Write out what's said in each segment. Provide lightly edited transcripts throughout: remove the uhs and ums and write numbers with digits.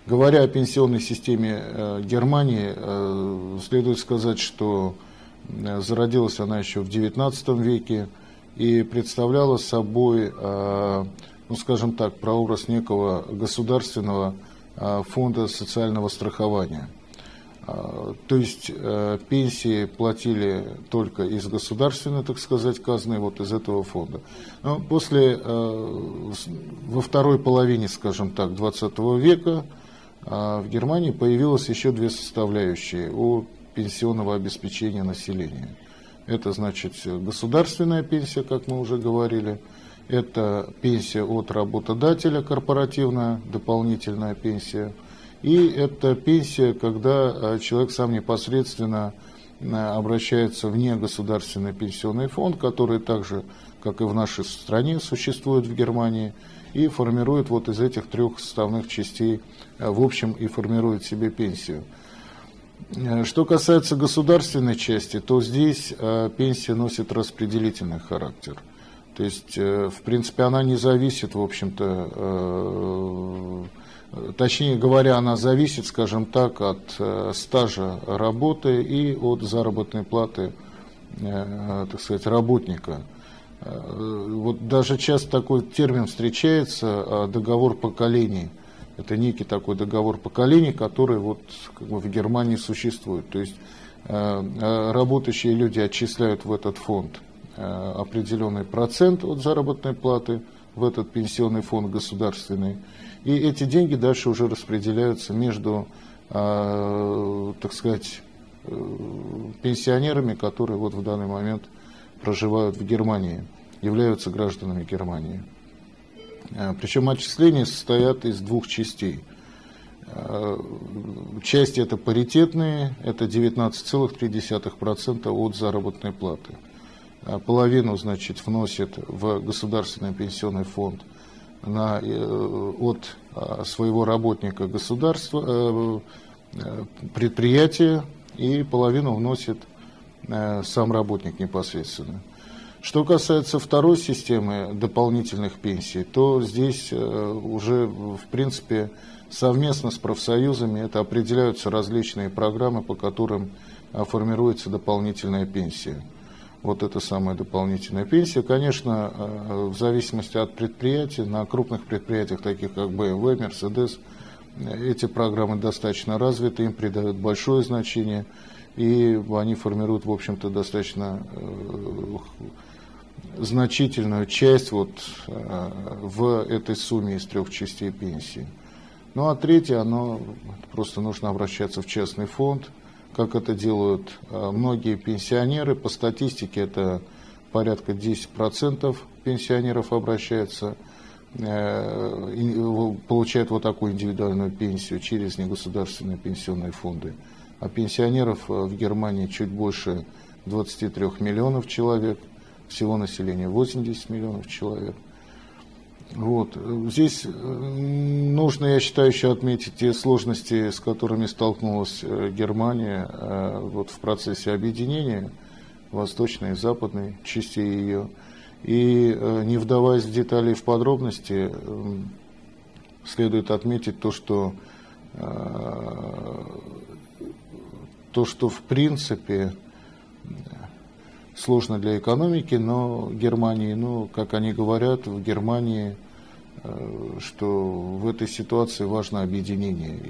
Говоря о пенсионной системе Германии, следует сказать, что зародилась она еще в XIX веке и представляла собой, ну, скажем так, прообраз некого государственного фонда социального страхования. То есть пенсии платили только из государственной, так сказать, казны, вот из этого фонда. Но во второй половине, скажем так, 20 века в Германии появилось еще две составляющие у пенсионного обеспечения населения. Это, значит, государственная пенсия, как мы уже говорили, это пенсия от работодателя, корпоративная, дополнительная пенсия, и это пенсия, когда человек сам непосредственно обращается в негосударственный пенсионный фонд, который также, как и в нашей стране, существует в Германии, и формирует вот из этих трех составных частей, в общем, и формирует себе пенсию. Что касается государственной части, то здесь пенсия носит распределительный характер. То есть, в принципе, она не зависит, в общем-то, точнее говоря, она зависит, скажем так, от стажа работы и от заработной платы, так сказать, работника. Вот даже часто такой термин встречается, договор поколений. Это некий такой договор поколений, который вот как бы в Германии существует. То есть работающие люди отчисляют в этот фонд определенный процент от заработной платы, в этот пенсионный фонд государственный. И эти деньги дальше уже распределяются между, так сказать, пенсионерами, которые вот в данный момент проживают в Германии, являются гражданами Германии. Причем отчисления состоят из двух частей. Части это паритетные, это 19,3% от заработной платы. Половину, значит, вносит в государственный пенсионный фонд от своего работника государства, предприятия, и половину вносит сам работник непосредственно. Что касается второй системы дополнительных пенсий, то здесь уже, в принципе, совместно с профсоюзами это определяются различные программы, по которым формируется дополнительная пенсия. Вот это самая дополнительная пенсия. Конечно, в зависимости от предприятий, на крупных предприятиях, таких как BMW, Mercedes, эти программы достаточно развиты, им придают большое значение, и они формируют, в общем-то, достаточно значительную часть вот в этой сумме из трех частей пенсии. Ну а третье, просто нужно обращаться в частный фонд, как это делают многие пенсионеры. По статистике это порядка 10% пенсионеров обращаются, получают вот такую индивидуальную пенсию через негосударственные пенсионные фонды. А пенсионеров в Германии чуть больше 23 миллионов человек, всего населения 80 миллионов человек. Вот. Здесь нужно, я считаю, еще отметить те сложности, с которыми столкнулась Германия вот в процессе объединения восточной и западной частей ее. И не вдаваясь в детали и в подробности, следует отметить то, что в принципе сложно для экономики, но Германии, как они говорят, в Германии, что в этой ситуации важно объединение.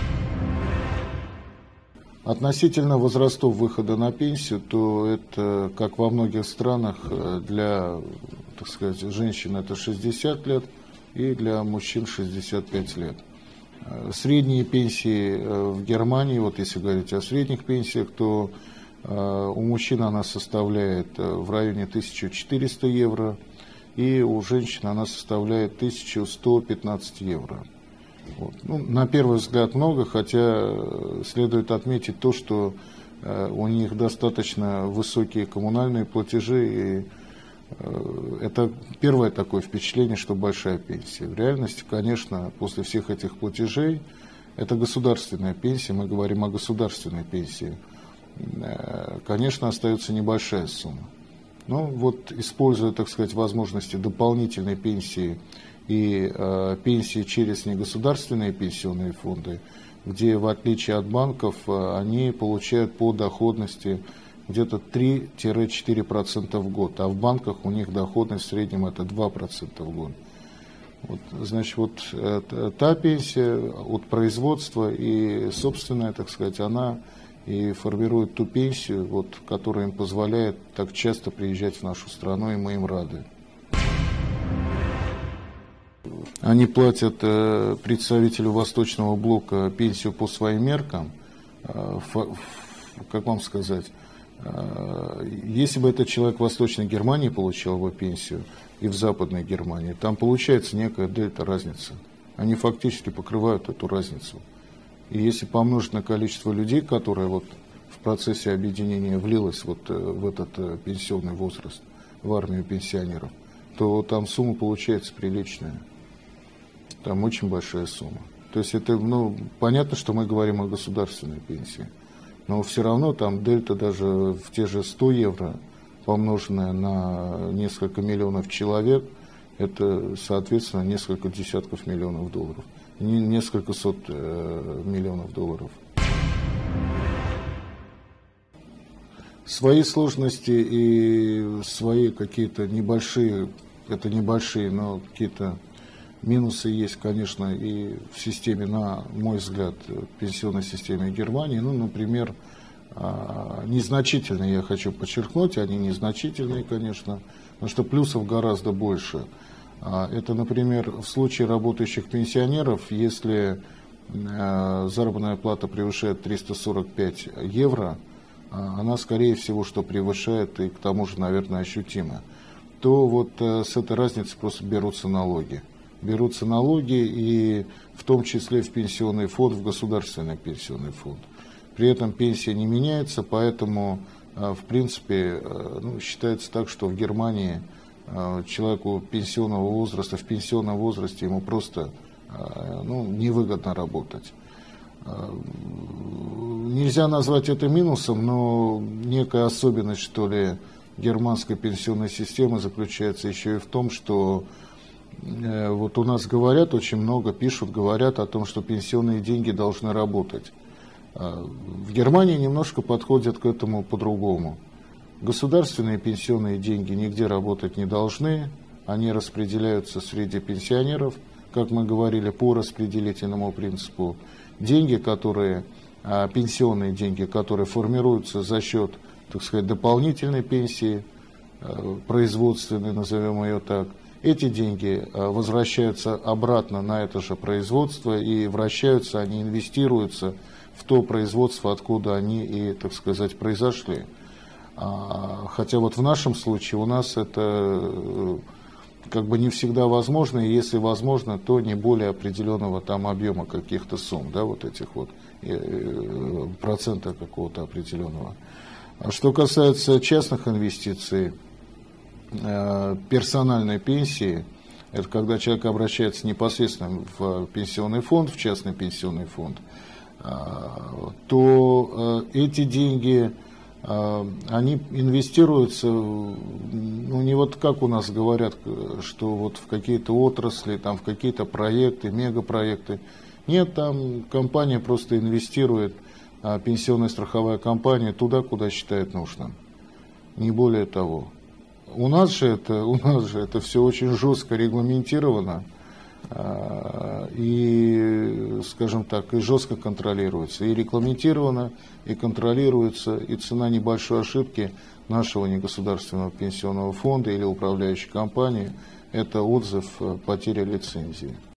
Относительно возрастов выхода на пенсию, то это, как во многих странах, для, так сказать, женщин это 60 лет и для мужчин 65 лет. Средние пенсии в Германии, вот если говорить о средних пенсиях, то у мужчин она составляет в районе 1400 евро, и у женщин она составляет 1115 евро. Вот. На первый взгляд много, хотя следует отметить то, что у них достаточно высокие коммунальные платежи, и это первое такое впечатление, что большая пенсия. В реальности, конечно, после всех этих платежей, это государственная пенсия, мы говорим о государственной пенсии, конечно, остается небольшая сумма. Но вот, используя, так сказать, возможности дополнительной пенсии и пенсии через негосударственные пенсионные фонды, где, в отличие от банков, они получают по доходности где-то 3-4% в год, а в банках у них доходность в среднем это 2% в год. Вот, значит, вот та пенсия от производства и собственная, так сказать, она и формирует ту пенсию, вот, которая им позволяет так часто приезжать в нашу страну, и мы им рады. Они платят представителю Восточного блока пенсию по своим меркам. Как вам сказать, если бы этот человек в Восточной Германии получал бы пенсию и в Западной Германии, там получается некая дельта разница. Они фактически покрывают эту разницу. И если помножить на количество людей, которое вот в процессе объединения влилось вот в этот пенсионный возраст, в армию пенсионеров, то там сумма получается приличная. Там очень большая сумма. То есть это, ну, понятно, что мы говорим о государственной пенсии, но все равно там дельта даже в те же 100 евро, помноженная на несколько миллионов человек, это, соответственно, несколько десятков миллионов долларов, несколько сот миллионов долларов. Свои сложности и свои какие-то небольшие, это небольшие, но какие-то минусы есть, конечно, и в системе, на мой взгляд, пенсионной системе Германии. Ну, например, незначительные, я хочу подчеркнуть, они незначительные, конечно, но что плюсов гораздо больше. Это, например, в случае работающих пенсионеров, если заработная плата превышает 345 евро, она, скорее всего, что превышает, и к тому же, наверное, ощутимо, то вот с этой разницы просто берутся налоги. Берутся налоги, и в том числе в пенсионный фонд, в государственный пенсионный фонд. При этом пенсия не меняется, поэтому, в принципе, ну, считается так, что в Германии человеку пенсионного возраста, в пенсионном возрасте ему просто невыгодно работать. Нельзя назвать это минусом, но некая особенность, что ли, германской пенсионной системы заключается еще и в том, что вот у нас говорят очень много, пишут, говорят о том, что пенсионные деньги должны работать. В Германии немножко подходят к этому по-другому. Государственные пенсионные деньги нигде работать не должны, они распределяются среди пенсионеров, как мы говорили, по распределительному принципу. Деньги, пенсионные деньги, которые формируются за счет, так сказать, дополнительной пенсии, производственной, назовем ее так, эти деньги возвращаются обратно на это же производство и вращаются, они инвестируются в то производство, откуда они и, так сказать, произошли. Хотя вот в нашем случае у нас это как бы не всегда возможно, и если возможно, то не более определенного там объема каких-то сумм, да, вот этих вот процента какого-то определенного. Что касается частных инвестиций, персональной пенсии, это когда человек обращается непосредственно в пенсионный фонд, в частный пенсионный фонд, то эти деньги, они инвестируются, ну, не вот как у нас говорят, что вот в какие-то отрасли, там, в какие-то проекты, мегапроекты. Нет, там компания просто инвестирует, пенсионная страховая компания, туда, куда считает нужным. Не более того. У нас же это все очень жестко регламентировано и, скажем так, и жестко контролируется. И регламентировано, и контролируется, и цена небольшой ошибки нашего негосударственного пенсионного фонда или управляющей компании – это отзыв потери лицензии.